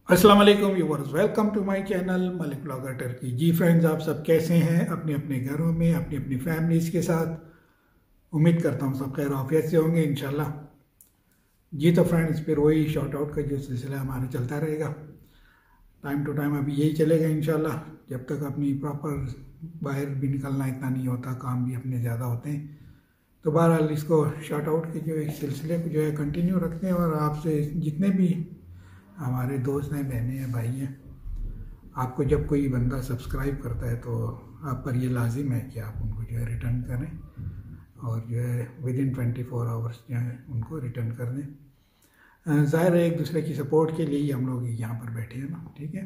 अस्सलाम वालेकुम viewers, welcome to my channel Malik blogger Turkey. जी फ्रेंड्स, आप सब कैसे हैं? अपने अपने घरों में अपनी अपनी फैमिलीज़ के साथ। उम्मीद करता हूँ सब खैर आफियत से होंगे इंशाल्लाह। जी तो फ्रेंड्स, फिर वही शॉर्ट आउट का जो सिलसिला हमारा चलता रहेगा टाइम टू टाइम, अभी यही चलेगा इंशाल्लाह जब तक अपनी प्रॉपर बाहर भी निकलना इतना नहीं होता, काम भी अपने ज़्यादा होते हैं। तो बहरहाल इसको शॉर्ट आउट के जो इस सिलसिले को जो है कंटिन्यू रखते हैं, और आपसे जितने भी हमारे दोस्त हैं, बहनें हैं, भाई हैं, आपको जब कोई बंदा सब्सक्राइब करता है तो आप पर ये लाजिम है कि आप उनको जो है रिटर्न करें, और जो है विदिन 24 आवर्स जो है उनको रिटर्न कर दें। ज़ाहिर है एक दूसरे की सपोर्ट के लिए ही हम लोग यहाँ पर बैठे हैं ना, ठीक है।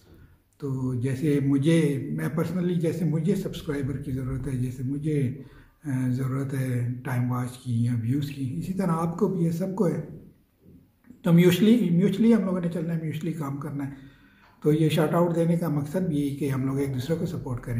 तो जैसे मैं पर्सनली जैसे मुझे सब्सक्राइबर की ज़रूरत है, जैसे मुझे ज़रूरत है टाइम वॉच की या व्यूज़ की, इसी तरह आपको भी है, सबको है। तो म्यूचुअली हम लोगों ने चलना है, म्यूचुअली काम करना है। तो ये शार्ट आउट देने का मकसद भी यही कि हम लोग एक दूसरे को सपोर्ट करें।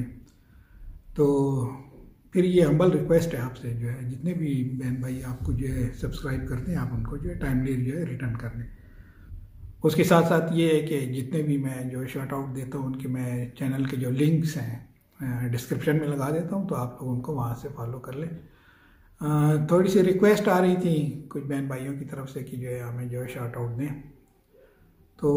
तो फिर ये हम्बल रिक्वेस्ट है आपसे, जो है जितने भी बहन भाई आपको जो है सब्सक्राइब करते हैं, आप उनको जो है टाइमली जो है रिटर्न कर दें। उसके साथ साथ ये है कि जितने भी मैं जो शार्ट आउट देता हूँ उनके मैं चैनल के जो लिंक्स हैं डिस्क्रिप्शन में लगा देता हूँ, तो आप लोग उनको वहाँ से फॉलो कर लें। थोड़ी सी रिक्वेस्ट आ रही थी कुछ बहन भाइयों की तरफ से कि जो है हमें जो है शार्ट आउट दें। तो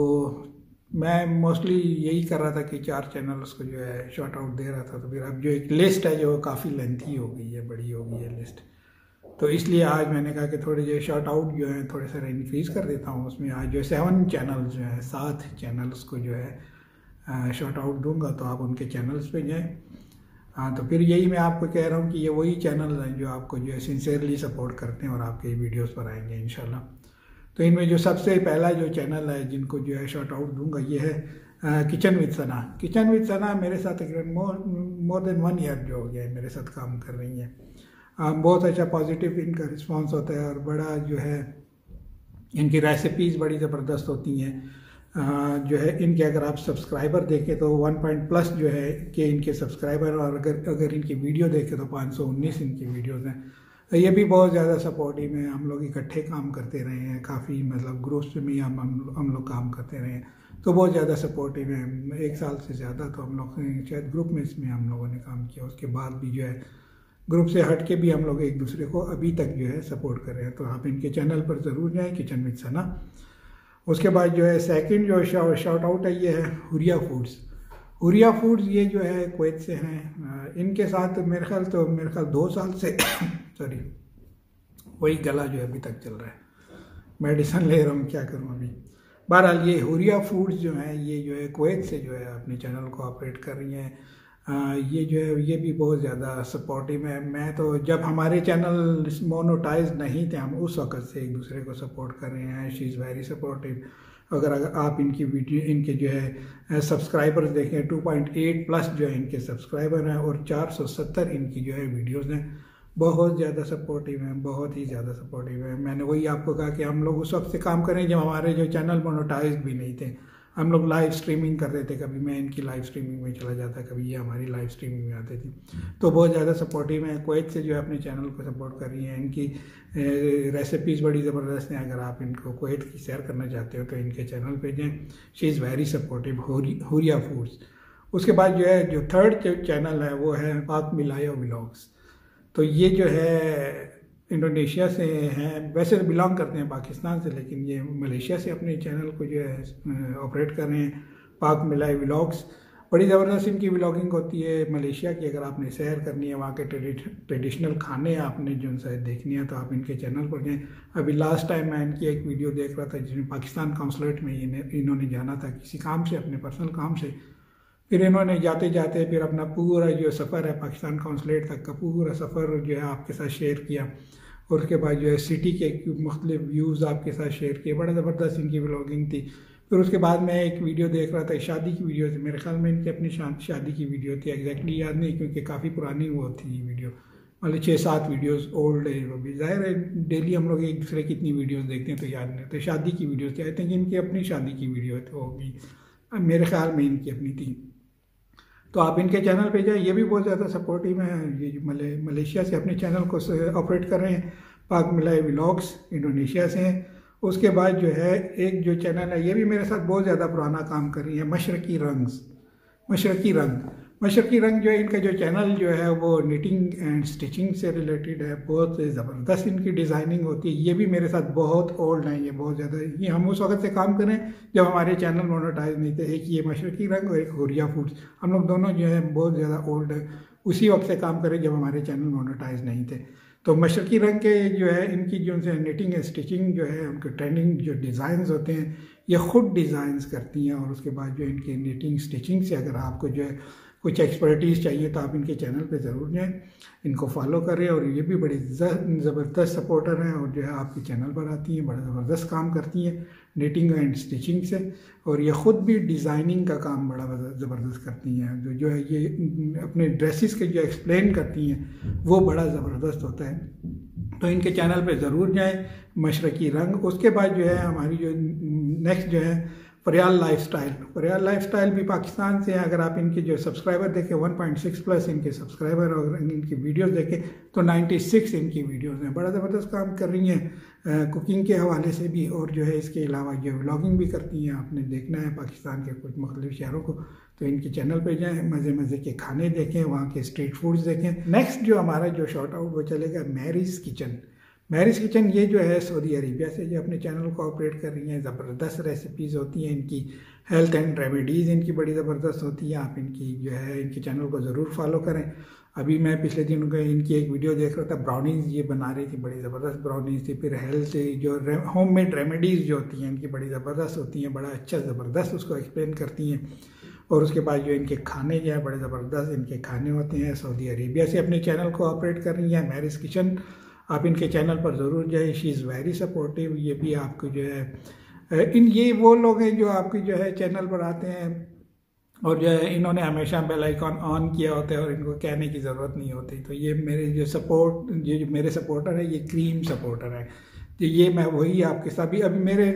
मैं मोस्टली यही कर रहा था कि 4 चैनल्स को जो है शार्ट आउट दे रहा था। तो फिर अब जो एक लिस्ट है जो काफ़ी लेंथी हो गई है, बड़ी हो गई है लिस्ट, तो इसलिए आज मैंने कहा कि थोड़े जो शार्ट आउट जो है थोड़े से इंक्रीज़ कर देता हूँ। उसमें आज जो 7 चैनल्स जो है 7 चैनल्स को जो है शार्ट आउट दूँगा, तो आप उनके चैनल्स पे जाएँ। हाँ, तो फिर यही मैं आपको कह रहा हूँ कि ये वही चैनल हैं जो आपको जो है सिंसियरली सपोर्ट करते हैं और आपके वीडियोस पर आएंगे इंशाल्लाह। तो इनमें जो सबसे पहला जो चैनल है जिनको जो है शॉर्ट आउट दूंगा, ये है kitchen with Sana. Kitchen with Sana मेरे साथ तकरीबन मोर देन 1 ईयर जो हो गया है मेरे साथ काम कर रही हैं। बहुत अच्छा पॉजिटिव इनका रिस्पॉन्स होता है, और बड़ा जो है इनकी रेसिपीज़ बड़ी ज़बरदस्त होती हैं। जो है इनके अगर आप सब्सक्राइबर देखें तो 1+ जो है कि इनके सब्सक्राइबर, और अगर इनकी वीडियो देखें तो 519 इनकी वीडियोस हैं। ये भी बहुत ज़्यादा सपोर्टिव है। हम लोग इकट्ठे काम करते रहे हैं, काफ़ी मतलब ग्रुप्स में ही हम लोग काम करते रहे हैं, तो बहुत ज़्यादा सपोर्टिव है। 1 साल से ज़्यादा तो हम लोग शायद ग्रुप में इसमें हम लोगों ने काम किया। उसके बाद भी जो है ग्रुप से हट के भी हम लोग एक दूसरे को अभी तक जो है सपोर्ट कर रहे हैं। तो आप इनके चैनल पर ज़रूर जाएँ, किचन विद सना। उसके बाद जो है सेकंड जो शॉर्ट आउट है ये है हुरिया फूड्स। हुरिया फूड्स ये जो है कुवैत से हैं। इनके साथ मेरे ख्याल 2 साल से सॉरी वही गला जो है अभी तक चल रहा है, मेडिसिन ले रहा हूँ, क्या करूँ अभी। बहरहाल ये हुरिया फूड्स जो है ये जो है कुवैत से जो है अपने चैनल को ऑपरेट कर रही हैं। ये जो है ये भी बहुत ज़्यादा सपोर्टिव है। मैं तो जब हमारे चैनल मोनेटाइज नहीं थे, हम उस वक़्त से एक दूसरे को सपोर्ट कर रहे हैं। She is very supportive. अगर आप इनकी वीडियो, इनके जो है सब्सक्राइबर्स देखें, 2.8+ जो है इनके सब्सक्राइबर हैं, और 470 इनकी जो है वीडियोस हैं। बहुत ज़्यादा सपोर्टिव हैं, बहुत ही ज़्यादा सपोर्टिव है। मैंने वही आपको कहा कि हम लोग उस वक्त से काम करें जब हमारे जो चैनल मोनेटाइज भी नहीं थे। हम लोग लाइव स्ट्रीमिंग कर रहे थे, कभी मैं इनकी लाइव स्ट्रीमिंग में चला जाता, कभी ये हमारी लाइव स्ट्रीमिंग में आते थे। तो बहुत ज़्यादा सपोर्टिव हैं। कुवैत से जो है अपने चैनल को सपोर्ट कर रही हैं। इनकी रेसिपीज़ बड़ी ज़बरदस्त हैं। अगर आप इनको कुवैत की सैर करना चाहते हो तो इनके चैनल पे जाएँ। She is very supportive, Huriya foods. उसके बाद जो है जो थर्ड चैनल है वो है पाक मिलाया व्लॉग्स। तो ये जो है इंडोनेशिया से हैं, वैसे तो बिलोंग करते हैं पाकिस्तान से, लेकिन ये मलेशिया से अपने चैनल को जो है ऑपरेट कर रहे हैं। पाक मिलाए व्लॉग्स, बड़ी ज़बरदस्त इनकी व्लॉगिंग होती है मलेशिया की। अगर आपने सैर करनी है, वहाँ के ट्रेडिशनल खाने आपने जो शायद देखनी है, तो आप इनके चैनल पर जाएँ। अभी लास्ट टाइम मैं इनकी एक वीडियो देख रहा था जिसमें पाकिस्तान कॉन्सुलेट में इन्होंने जाना था किसी काम से, अपने पर्सनल काम से। फिर इन्होंने जाते जाते फिर अपना पूरा जो सफ़र है पाकिस्तान कॉन्सुलेट तक का पूरा सफ़र जो है आपके साथ शेयर किया, और उसके बाद जो है सिटी के मुख्तलिफ व्यूज़ आपके साथ शेयर किए। बड़ा ज़बरदस्त इनकी व्लॉगिंग थी। फिर उसके बाद मैं एक वीडियो देख रहा था, शादी की वीडियो थी, मेरे ख्याल में इनकी अपनी शादी की वीडियो थी, एग्जैक्टली याद नहीं क्योंकि काफ़ी पुरानी वो थी वीडियो, मतलब 6-7 वीडियोज़ ओल्ड है वो भी। ज़ाहिर है डेली हम लोग एक दूसरे की इतनी वीडियोज़ देखते हैं तो याद नहीं। तो शादी की वीडियो थी, आई थिंक इनकी अपनी शादी की वीडियो होगी, मेरे ख्याल में इनकी अपनी थी। तो आप इनके चैनल पे जाए, ये भी बहुत ज़्यादा सपोर्टिव हैं। ये मलेशिया से अपने चैनल को ऑपरेट कर रहे हैं। पाक मिलाए व्लॉग्स इंडोनेशिया से हैं। उसके बाद जो है एक जो चैनल है, ये भी मेरे साथ बहुत ज़्यादा पुराना काम कर रही है, मशरकी रंग जो है इनका जो चैनल जो है वो निटिंग एंड स्टिचिंग से रिलेटेड है। बहुत ज़बरदस्त इनकी डिज़ाइनिंग होती है। ये भी मेरे साथ बहुत ओल्ड है, ये बहुत ज़्यादा, ये हम उस वक्त से काम करें जब हमारे चैनल मोनेटाइज नहीं थे। एक ये मशरकी रंग और एक हुरिया फूड्स, हम लोग दोनों जो है बहुत ज़्यादा ओल्ड है, उसी वक्त से काम करें जब हमारे चैनल मोनेटाइज नहीं थे। तो मशरकी रंग के जो है इनकी जो है निटिंग एंड स्टिचिंग जो है, उनके ट्रेंडिंग जो डिज़ाइंस होते हैं ये ख़ुद डिज़ाइंस करती हैं। और उसके बाद जो इनकी निटिंग स्टिचिंग से अगर आपको जो है कुछ एक्सपर्टीज़ चाहिए तो आप इनके चैनल पे ज़रूर जाएं, इनको फॉलो करें। और ये भी बड़ी ज़बरदस्त सपोर्टर हैं और जो है आपके चैनल पर आती हैं, बड़ा ज़बरदस्त काम करती हैं निटिंग एंड स्टिचिंग से। और ये ख़ुद भी डिज़ाइनिंग का काम बड़ा ज़बरदस्त करती हैं। जो है ये अपने ड्रेसेस के जो एक्सप्लेन करती हैं वो बड़ा ज़बरदस्त होता है। तो इनके चैनल पे ज़रूर जाएं, मशरकी रंग। उसके बाद जो है हमारी जो नेक्स्ट जो है फरियाल लाइफस्टाइल भी पाकिस्तान से है। अगर आप इनके जो सब्सक्राइबर देखें 1.6 प्लस इनके सब्सक्राइबर, और इनकी वीडियोस देखें तो 96 इनकी वीडियोस हैं। बड़ा ज़बरदस्त काम कर रही हैं कुकिंग के हवाले से भी, और जो है इसके अलावा जो व्लॉगिंग भी करती हैं। आपने देखना है पाकिस्तान के कुछ मुख्तलिफ शहरों को तो इनके चैनल पे जाएँ, मज़े के खाने देखें, वहाँ के स्ट्रीट फूड्स देखें। नेक्स्ट जो हमारा जो शॉर्ट आउट वो चलेगा मैरीज़ किचन। ये जो है सऊदी अरेबिया से जो अपने चैनल को ऑपरेट कर रही हैं। ज़बरदस्त रेसिपीज़ होती हैं इनकी, हेल्थ एंड रेमेडीज़ इनकी बड़ी ज़बरदस्त होती है। आप इनकी जो है इनके चैनल को ज़रूर फॉलो करें। अभी मैं पिछले दिन इनकी एक वीडियो देख रहा था, ब्राउनीज़ ये बना रही थी, बड़ी ज़बरदस्त ब्राउनीज़ थी। फिर हेल्थ जो होममेड रेमेडीज़ जो होती हैं इनकी बड़ी ज़बरदस्त होती हैं, बड़ा अच्छा ज़बरदस्त उसको एक्सप्लेन करती हैं। और उसके बाद जो इनके खाने जो है बड़े ज़बरदस्त इनके खाने होते हैं। सऊदी अरेबिया से अपने चैनल को ऑपरेट कर रही हैं मैरीज़ किचन। आप इनके चैनल पर ज़रूर जाए, शी इज़ वेरी सपोर्टिव। ये भी आपको जो है ये वो लोग हैं जो आपकी जो है चैनल पर आते हैं और जो है इन्होंने हमेशा बेल आइकॉन ऑन किया होता है और इनको कहने की ज़रूरत नहीं होती। तो ये मेरे जो मेरे सपोर्टर है ये क्रीम सपोर्टर है। तो ये मैं वही आपके साथ भी, अभी मेरे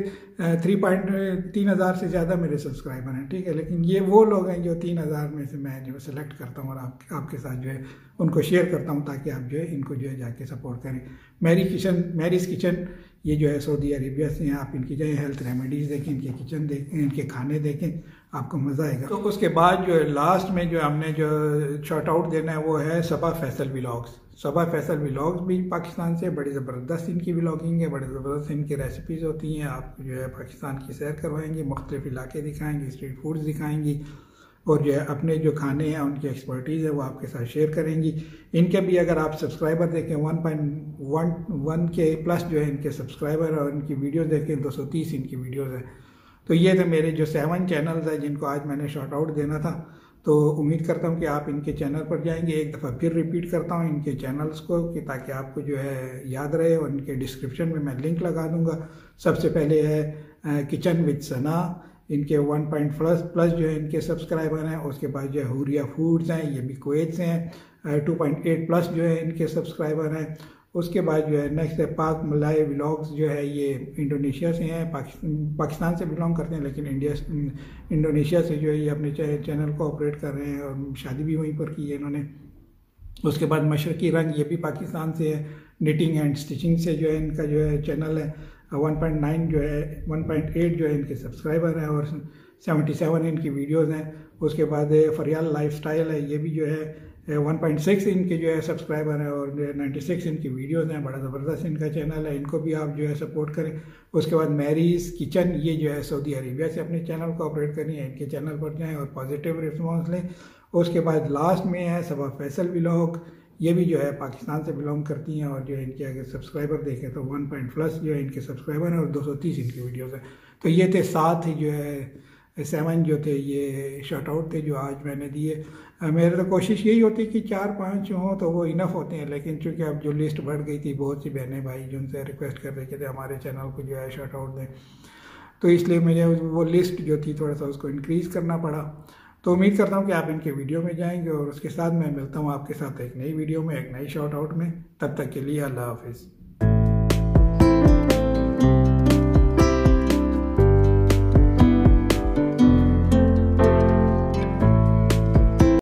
3,000 से ज़्यादा मेरे सब्सक्राइबर हैं, ठीक है। लेकिन ये वो लोग हैं जो 3,000 में से मैं जो सेलेक्ट करता हूँ और आपके साथ जो है उनको शेयर करता हूँ ताकि आप जो है इनको जो है जाके सपोर्ट करें। मैरीज़ किचन ये जो है सऊदी अरेबिया से हैं। आप इनकी जो है हेल्थ रेमेडीज़ देखें, इनके किचन देखें, इनके खाने देखें, आपको मज़ा आएगा। तो उसके बाद जो है लास्ट में जो हमने जो शॉर्ट आउट देना है वो है सबा फैसल व्लॉग्स भी पाकिस्तान से, बड़ी ज़बरदस्त इनकी व्लॉगिंग है, बड़ी ज़बरदस्त इनकी रेसिपीज़ होती हैं। आप जो है पाकिस्तान की सैर करवाएंगी, मुख्तलिफ इलाके दिखाएंगी, स्ट्रीट फूड्स दिखाएंगी और जो है अपने जो खाने हैं उनकी एक्सपर्टीज़ है वो आपके साथ शेयर करेंगी। इनके भी अगर आप सब्सक्राइबर देखें 1.1 के प्लस जो है इनके सब्सक्राइबर, और इनकी वीडियो देखें 230 इनकी वीडियोज़ है। तो ये थे मेरे जो 7 चैनल्स हैं जिनको आज मैंने शॉर्ट आउट देना था। तो उम्मीद करता हूँ कि आप इनके चैनल पर जाएंगे। एक दफ़ा फिर रिपीट करता हूँ इनके चैनल्स को कि ताकि आपको जो है याद रहे, और इनके डिस्क्रिप्शन में मैं लिंक लगा दूँगा। सबसे पहले है किचन विद सना, इनके 1 प्लस जो है इनके सब्सक्राइबर हैं। उसके बाद जो है हुरिया फूड्स हैं, ये भी कुवैत से हैं, 2.8 प्लस जो है इनके सब्सक्राइबर हैं। उसके बाद जो है नेक्स्ट है पाक मलाई व्लॉग्स, जो है ये इंडोनेशिया से हैं, पाकिस्तान से बिलोंग करते हैं लेकिन इंडोनेशिया से जो है ये अपने चैनल को ऑपरेट कर रहे हैं और शादी भी वहीं पर की है इन्होंने। उसके बाद मशरकी रंग, ये भी पाकिस्तान से है, निटिंग एंड स्टिचिंग से जो है इनका जो है चैनल है। 1.9 जो है 1.8 जो है इनके सब्सक्राइबर हैं और 77 इनकी वीडियोस हैं। उसके बाद फरियाल लाइफस्टाइल है, ये भी जो है 1.6 इनके जो है सब्सक्राइबर हैं और 96 इनकी वीडियोस हैं। बड़ा ज़बरदस्त इनका चैनल है, इनको भी आप जो है सपोर्ट करें। उसके बाद मैरीज़ किचन, ये जो है सऊदी अरेबिया से अपने चैनल को ऑपरेट करनी है, इनके चैनल पर जाएँ और पॉजिटिव रिस्पॉन्स लें। उसके बाद लास्ट में है सबा फैसल व्लॉग, ये भी जो है पाकिस्तान से बिलोंग करती हैं और जो है इनके अगर सब्सक्राइबर देखें तो 1+ जो है इनके सब्सक्राइबर हैं और 230 इनकी वीडियोस हैं। तो ये थे 7 ही जो है 7 जो थे ये शॉर्ट आउट थे जो आज मैंने दिए। मेरी तो कोशिश यही होती कि 4-5 हों तो वो इनफ होते हैं, लेकिन चूँकि अब जो लिस्ट बढ़ गई थी, बहुत सी बहनें भाई जो उनसे रिक्वेस्ट कर रहे थे हमारे चैनल को जो है शॉर्ट आउट दें, तो इसलिए मुझे वो लिस्ट जो थी थोड़ा सा उसको इंक्रीज़ करना पड़ा। तो उम्मीद करता हूँ कि आप इनके वीडियो में जाएंगे और उसके साथ मैं मिलता हूँ आपके साथ एक नई वीडियो में, एक नई शॉर्ट आउट में। तब तक के लिए अल्लाह हाफिज़।